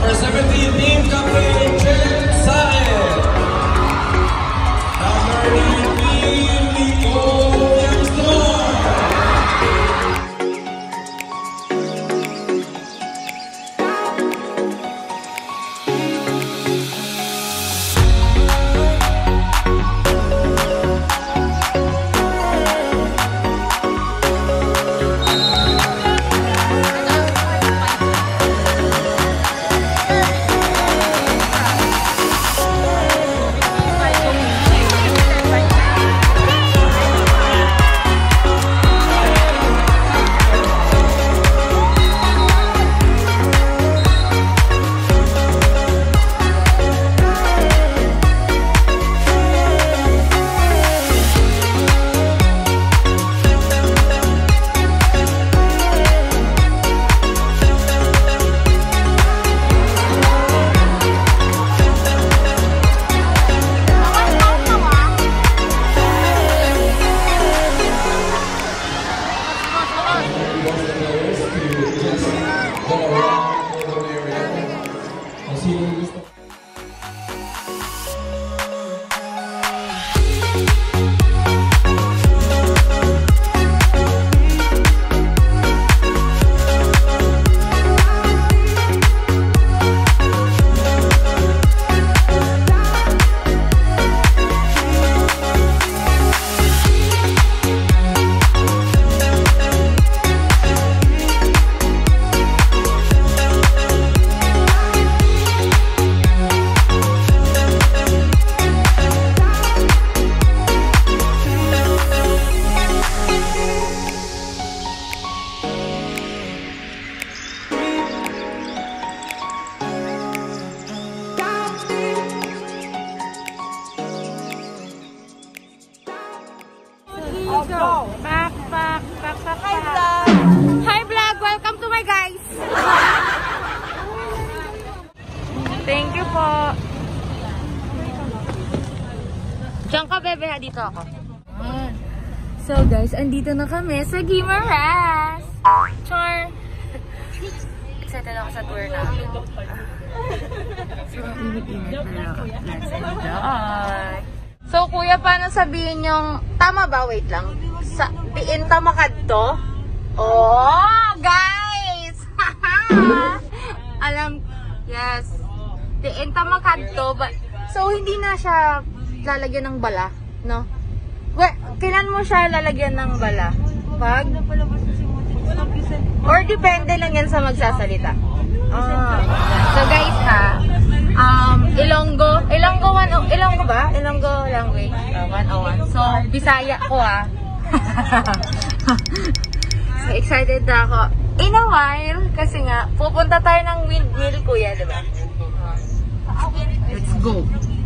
Number 17, Team Captain Chen Sae. Number 19, Ilo Ilo. Hi vlog! Welcome to my guys! Thank you po. Diyan ka, bebe, ha? Dito ako. So guys, andito na kami sa Gimaras! Char! Excited ako sa tour namin. So, init-init pero let's enjoy! So, kuya, paano sabihin yung... Tama ba? Wait lang. Sa diin ta makadto? Oh, guys! Alam, yes. Diin ta makadto. So, hindi na siya lalagyan ng bala, no? Well, kailan mo siya lalagyan ng bala? Pag? Or depende lang yan sa magsasalita? Oh. So, guys, ha? Ilonggo ba? Ilonggo language. 101. So, Bisaya ko, ha? So, excited na ako. In a while, kasi nga, pupunta tayo ng windmill, kuya, diba? Let's go.